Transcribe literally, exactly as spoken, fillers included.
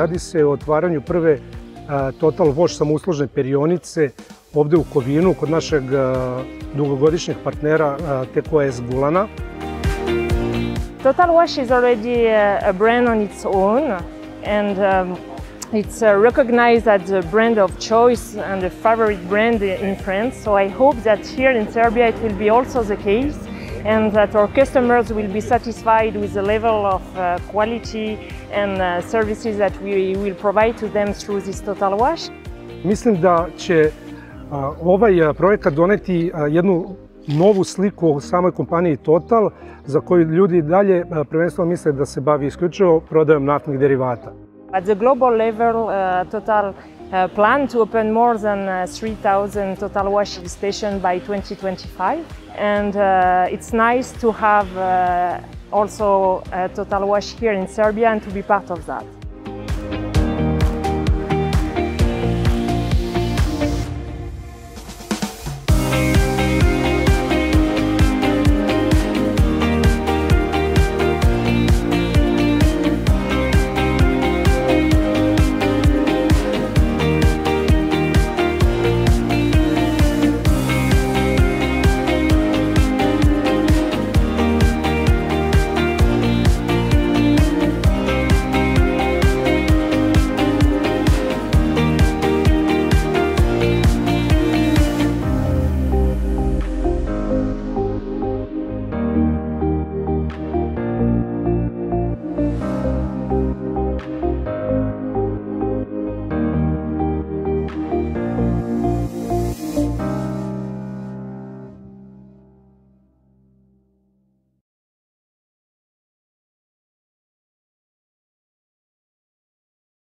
Radi se o otvaranju prve Total Wash samouslužne perionice ovde u Kovinu kod našeg dugogodišnjeg partnera T K O S Gulana. Total Wash is already a brand on its own, and um, it's uh, recognized as a brand of choice and a favorite brand in France. So I hope that here in Serbia it will be also the case, and that our customers will be satisfied with the level of uh, quality and uh, services that we will provide to them through this Total Wash. Mislim da će ovaj projekat doneti jednu novu sliku o samoj kompaniji Total, za koju ljudi dalje prvenstveno misle da se bavi isključivo prodajom naftnih derivata. At the global level, uh, Total uh, plan to open more than uh, three thousand Total Washing stations by twenty twenty-five, and uh, it's nice to have uh, also a Total Wash here in Serbia and to be part of that.